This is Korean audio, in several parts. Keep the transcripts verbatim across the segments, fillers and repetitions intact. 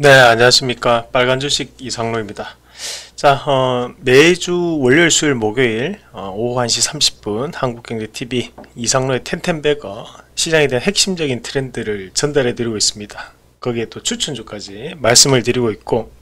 네, 안녕하십니까. 빨간 주식 이상로입니다. 자, 어, 매주 월요일, 수요일, 목요일 어, 오후 한 시 삼십 분 한국경제티비 이상로의 텐텐베거 시장에 대한 핵심적인 트렌드를 전달해 드리고 있습니다. 거기에 또 추천주까지 말씀을 드리고 있고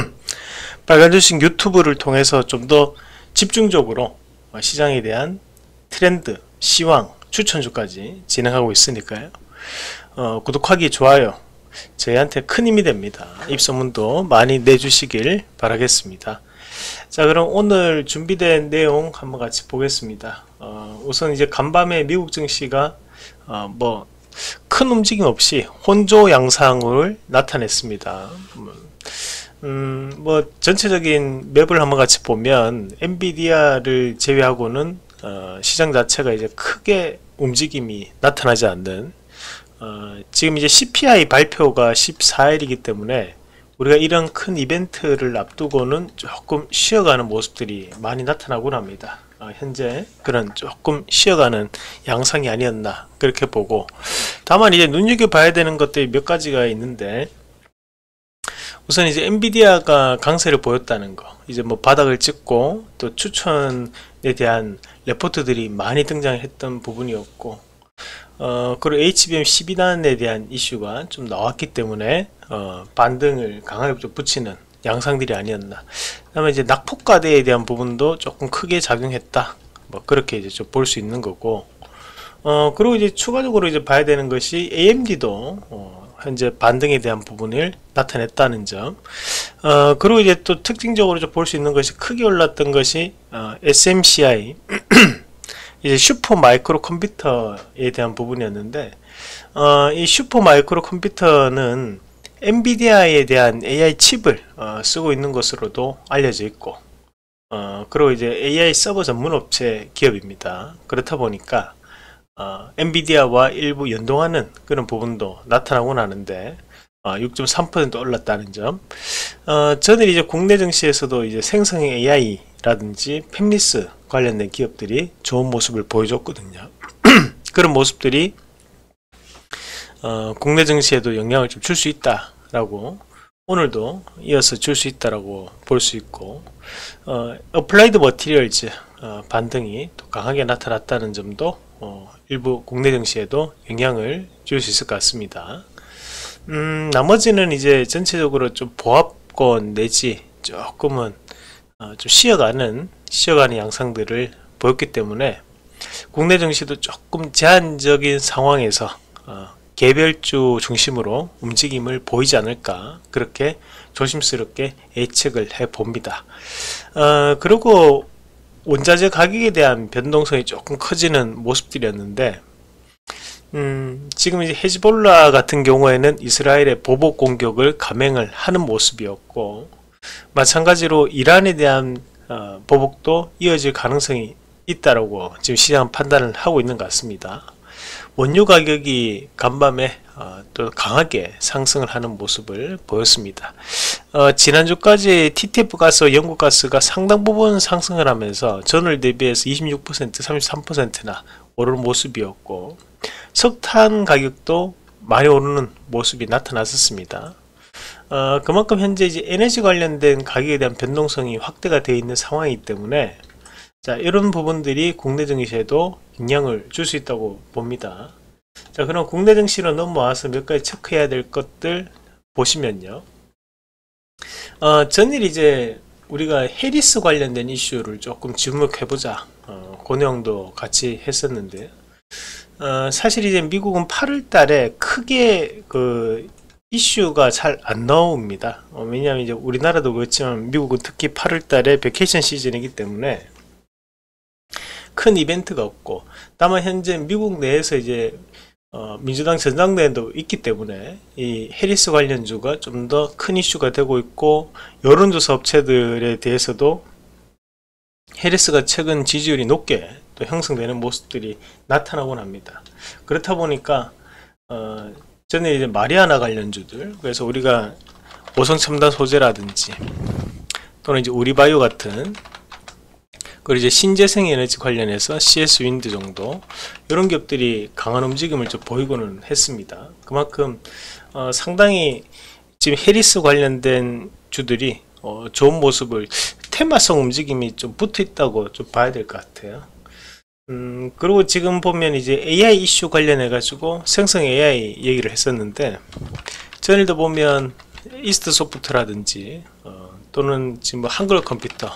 빨간 주식 유튜브를 통해서 좀 더 집중적으로 시장에 대한 트렌드, 시황, 추천주까지 진행하고 있으니까요. 어, 구독하기, 좋아요 저희한테 큰 힘이 됩니다. 입소문도 많이 내주시길 바라겠습니다. 자, 그럼 오늘 준비된 내용 한번 같이 보겠습니다. 어, 우선 이제 간밤에 미국 증시가 어, 뭐 큰 움직임 없이 혼조 양상을 나타냈습니다. 음, 뭐 전체적인 맵을 한번 같이 보면 엔비디아를 제외하고는 어, 시장 자체가 이제 크게 움직임이 나타나지 않는 어, 지금 이제 씨피아이 발표가 십사 일이기 때문에 우리가 이런 큰 이벤트를 앞두고는 조금 쉬어가는 모습들이 많이 나타나곤 합니다. 어, 현재 그런 조금 쉬어가는 양상이 아니었나 그렇게 보고, 다만 이제 눈여겨봐야 되는 것들이 몇 가지가 있는데, 우선 이제 엔비디아가 강세를 보였다는 거, 이제 뭐 바닥을 찍고 또 추천에 대한 레포트들이 많이 등장했던 부분이었고, 어, 그리고 에이치비엠 십이 단에 대한 이슈가 좀 나왔기 때문에 어, 반등을 강하게 좀 붙이는 양상들이 아니었나. 그 다음에 이제 낙폭과대에 대한 부분도 조금 크게 작용했다, 뭐 그렇게 이제 좀 볼 수 있는 거고, 어, 그리고 이제 추가적으로 이제 봐야 되는 것이 에이엠디도 어, 현재 반등에 대한 부분을 나타냈다는 점. 어, 그리고 이제 또 특징적으로 좀 볼 수 있는 것이, 크게 올랐던 것이 어, 에스엠씨아이 이제 슈퍼 마이크로 컴퓨터에 대한 부분이었는데, 어, 이 슈퍼 마이크로 컴퓨터는 엔비디아에 대한 에이아이 칩을 어, 쓰고 있는 것으로도 알려져 있고, 어, 그리고 이제 에이아이 서버 전문 업체 기업입니다. 그렇다 보니까 어, 엔비디아와 일부 연동하는 그런 부분도 나타나곤 하는데, 어, 육 점 삼 퍼센트 올랐다는 점. 어, 저는 이제 국내 증시에서도 이제 생성형 에이아이라든지 팹리스 관련된 기업들이 좋은 모습을 보여줬거든요. 그런 모습들이 어, 국내 증시에도 영향을 좀 줄 수 있다라고, 오늘도 이어서 줄 수 있다라고 볼 수 있고, 어, 어플라이드 머티리얼즈 어, 반등이 또 강하게 나타났다는 점도 어, 일부 국내 증시에도 영향을 줄 수 있을 것 같습니다. 음, 나머지는 이제 전체적으로 좀 보합권 내지 조금은 어, 좀 쉬어가는 쉬어가는 양상들을 보였기 때문에 국내 증시도 조금 제한적인 상황에서 어, 개별주 중심으로 움직임을 보이지 않을까, 그렇게 조심스럽게 예측을 해 봅니다. 어, 그리고 원자재 가격에 대한 변동성이 조금 커지는 모습들이었는데, 음, 지금 이제 헤즈볼라 같은 경우에는 이스라엘의 보복 공격을 감행을 하는 모습이었고, 마찬가지로 이란에 대한 어, 보복도 이어질 가능성이 있다라고 지금 시장 판단을 하고 있는 것 같습니다. 원유 가격이 간밤에 어, 또 강하게 상승을 하는 모습을 보였습니다. 어, 지난주까지 티티에프 가스, 영국 가스가 상당 부분 상승을 하면서 전월 대비해서 이십육 퍼센트, 삼십삼 퍼센트나 오르는 모습이었고, 석탄 가격도 많이 오르는 모습이 나타났었습니다. 어, 그만큼 현재 이제 에너지 관련된 가격에 대한 변동성이 확대가 되어 있는 상황이기 때문에, 자, 이런 부분들이 국내 증시에도 영향을 줄 수 있다고 봅니다. 자, 그럼 국내 증시로 넘어와서 몇 가지 체크해야 될 것들 보시면요. 어, 전일 이제 우리가 해리스 관련된 이슈를 조금 주목해보자, 어, 그 내용도 같이 했었는데, 어, 사실 이제 미국은 팔월 달에 크게 그 이슈가 잘 안 나옵니다. 어, 왜냐하면 이제 우리나라도 그렇지만 미국은 특히 팔월 달에 베케이션 시즌이기 때문에 큰 이벤트가 없고, 다만 현재 미국 내에서 이제 어, 민주당 전당대회도 있기 때문에 이 해리스 관련주가 좀 더 큰 이슈가 되고 있고, 여론조사 업체들에 대해서도 해리스가 최근 지지율이 높게 또 형성되는 모습들이 나타나곤 합니다. 그렇다 보니까 어, 저는 이제 마리아나 관련주들, 그래서 우리가 오성첨단 소재라든지 또는 이제 우리바이오 같은, 그리고 이제 신재생 에너지 관련해서 씨에스 윈드 정도, 이런 기업들이 강한 움직임을 좀 보이고는 했습니다. 그만큼 어, 상당히 지금 해리스 관련된 주들이 어, 좋은 모습을, 테마성 움직임이 좀 붙어 있다고 좀 봐야 될 것 같아요. 음, 그리고 지금 보면 이제 에이아이 이슈 관련해 가지고 생성 에이아이 얘기를 했었는데, 전일도 보면 이스트 소프트라든지 어, 또는 지금 뭐 한글 컴퓨터,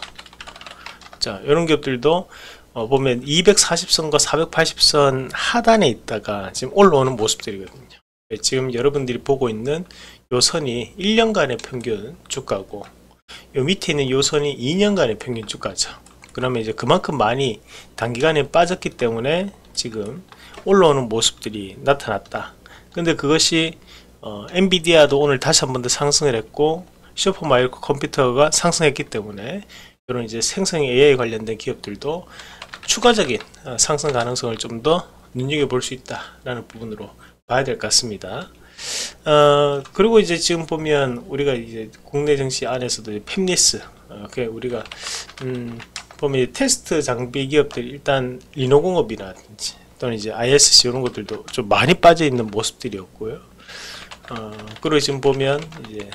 자 이런 기업들도 어, 보면 이백사십 선과 사백팔십 선 하단에 있다가 지금 올라오는 모습들이거든요. 지금 여러분들이 보고 있는 요 선이 일 년간의 평균 주가고, 요 밑에 있는 요 선이 이 년간의 평균 주가죠. 그러면 이제 그만큼 많이 단기간에 빠졌기 때문에 지금 올라오는 모습들이 나타났다. 근데 그것이 어, 엔비디아도 오늘 다시 한 번 더 상승을 했고, 슈퍼마이크로 컴퓨터가 상승했기 때문에 이런 이제 생성 에이아이 관련된 기업들도 추가적인 어, 상승 가능성을 좀 더 눈여겨볼 수 있다라는 부분으로 봐야 될 것 같습니다. 어, 그리고 이제 지금 보면 우리가 이제 국내 증시 안에서도 팹리스, 어, 그 우리가 음, 보면 테스트 장비 기업들, 일단 리노공업이라든지 또는 이제 아이에스씨 이런 것들도 좀 많이 빠져 있는 모습들이었고요. 어, 그리고 지금 보면 이제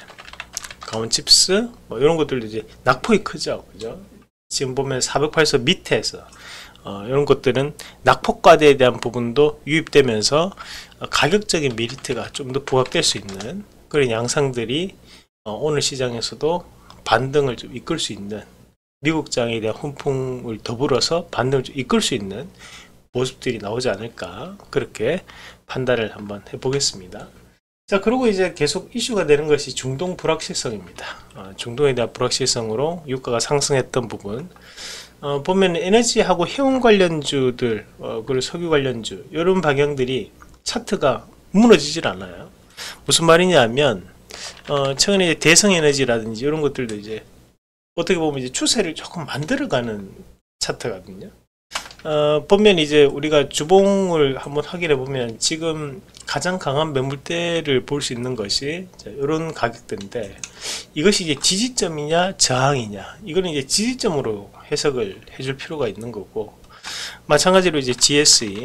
가온칩스 뭐 이런 것들도 이제 낙폭이 크죠, 그죠? 지금 보면 사백팔 선 밑에서 어, 이런 것들은 낙폭과대에 대한 부분도 유입되면서 어, 가격적인 메리트가 좀 더 부각될 수 있는 그런 양상들이 어, 오늘 시장에서도 반등을 좀 이끌 수 있는, 미국장에 대한 훈풍을 더불어서 반등을 좀 이끌 수 있는 모습들이 나오지 않을까, 그렇게 판단을 한번 해보겠습니다. 자, 그리고 이제 계속 이슈가 되는 것이 중동 불확실성입니다. 어, 중동에 대한 불확실성으로 유가가 상승했던 부분, 어, 보면 에너지하고 해운 관련주들, 어, 그리고 석유 관련주 이런 방향들이 차트가 무너지질 않아요. 무슨 말이냐면 어, 최근에 대성에너지라든지 이런 것들도 이제 어떻게 보면 이제 추세를 조금 만들어가는 차트거든요. 어, 보면 이제 우리가 주봉을 한번 확인해 보면 지금 가장 강한 매물대를 볼 수 있는 것이 이런 가격대인데, 이것이 이제 지지점이냐 저항이냐, 이거는 이제 지지점으로 해석을 해줄 필요가 있는 거고, 마찬가지로 이제 지에스이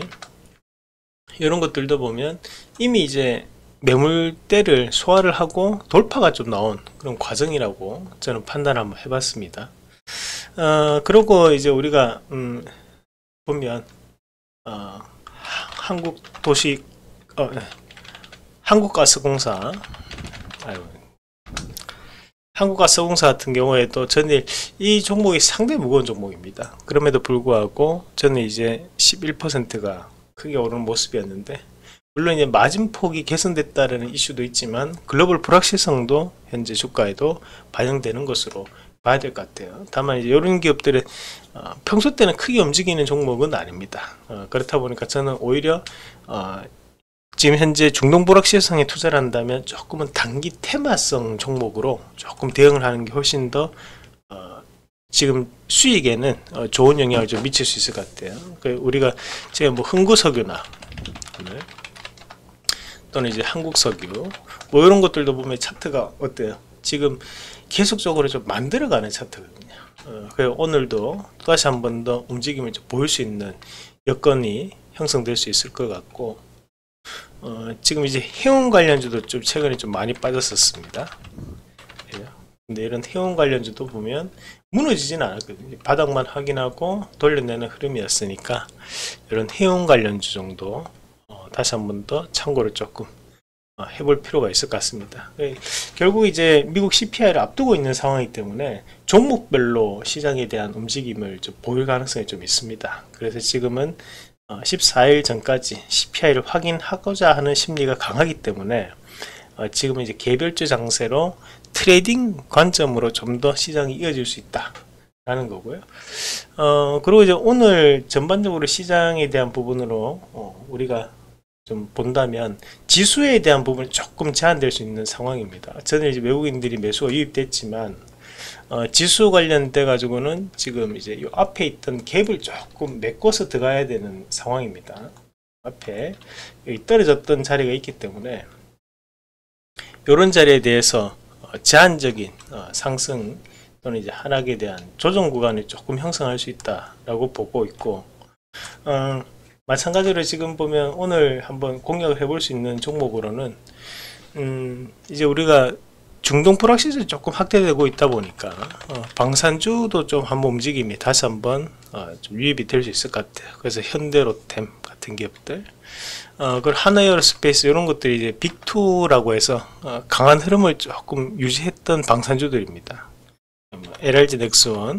이런 것들도 보면 이미 이제 매물대를 소화를 하고 돌파가 좀 나온 그런 과정이라고 저는 판단 한번 해봤습니다. 어, 그리고 이제 우리가 음, 보면 어, 한국 도시 어, 한국가스공사 아유, 한국가스공사 같은 경우에도 전일 이 종목이 상당히 무거운 종목입니다. 그럼에도 불구하고 저는 이제 십일 퍼센트가 크게 오르는 모습이었는데, 물론 이제 마진폭이 개선됐다는 이슈도 있지만 글로벌 불확실성도 현재 주가에도 반영되는 것으로 봐야 될 것 같아요. 다만 이제 이런 기업들은 어, 평소 때는 크게 움직이는 종목은 아닙니다. 어, 그렇다 보니까 저는 오히려 어, 지금 현재 중동 불확실성에 투자를 한다면 조금은 단기 테마성 종목으로 조금 대응을 하는 게 훨씬 더 어, 지금 수익에는 어, 좋은 영향을 좀 미칠 수 있을 것 같아요. 우리가 지금 뭐 흥구석유나 네. 또는 이제 한국석유 뭐 이런 것들도 보면 차트가 어때요? 지금 계속적으로 좀 만들어가는 차트거든요. 어, 그래서 오늘도 또다시 한 번 더 움직임을 좀 보일 수 있는 여건이 형성될 수 있을 것 같고, 어, 지금 이제 해운 관련주도 좀 최근에 좀 많이 빠졌었습니다. 근데 이런 해운 관련주도 보면 무너지진 않았거든요. 바닥만 확인하고 돌려내는 흐름이었으니까 이런 해운 관련주 정도 어, 다시 한 번 더 참고를 조금 어, 해볼 필요가 있을 것 같습니다. 결국 이제 미국 씨피아이를 앞두고 있는 상황이기 때문에 종목별로 시장에 대한 움직임을 좀 보일 가능성이 좀 있습니다. 그래서 지금은 어, 십사 일 전까지 씨피아이를 확인하고자 하는 심리가 강하기 때문에 어, 지금은 이제 개별주 장세로 트레이딩 관점으로 좀 더 시장이 이어질 수 있다 라는 거고요. 어, 그리고 이제 오늘 전반적으로 시장에 대한 부분으로 어, 우리가 좀 본다면 지수에 대한 부분이 조금 제한될 수 있는 상황입니다. 저는 이제 외국인들이 매수가 유입됐지만 어, 지수 관련돼 가지고는 지금 이제 이 앞에 있던 갭을 조금 메꿔서 들어가야 되는 상황입니다. 앞에 여기 떨어졌던 자리가 있기 때문에 이런 자리에 대해서 어, 제한적인 어, 상승 또는 이제 하락에 대한 조정 구간을 조금 형성할 수 있다라고 보고 있고, 어, 마찬가지로 지금 보면 오늘 한번 공략을 해볼 수 있는 종목으로는 음, 이제 우리가 중동 불확실성이 조금 확대되고 있다 보니까 어, 방산주도 좀 한번 움직임이 다시 한번 어, 좀 유입이 될 수 있을 것 같아요. 그래서 현대로템 같은 기업들, 어, 그리고 하나에어로스페이스 이런 것들이 이제 빅투라고 해서 어, 강한 흐름을 조금 유지했던 방산주들입니다. 엘알지 넥스원,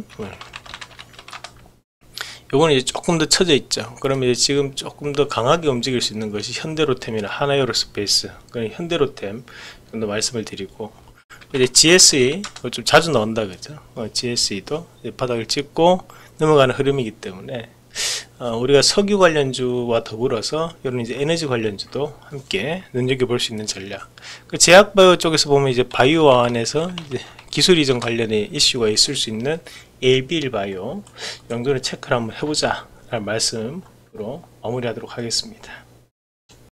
요거는 이제 조금 더 처져 있죠. 그러면 이제 지금 조금 더 강하게 움직일 수 있는 것이 현대로템이나 하나에어로스페이스, 그런 현대로템 정도 말씀을 드리고, 이제 지에스이 좀 자주 나온다 그죠. 어, 지에스이도 바닥을 찍고 넘어가는 흐름이기 때문에 어, 우리가 석유 관련주와 더불어서 이런 이제 에너지 관련주도 함께 눈여겨볼 수 있는 전략. 그 제약바이오 쪽에서 보면 이제 바이오 안에서 이제 기술 이전 관련의 이슈가 있을 수 있는 에이비엘 바이오 정도는 체크를 한번 해보자 라는 말씀으로 마무리하도록 하겠습니다.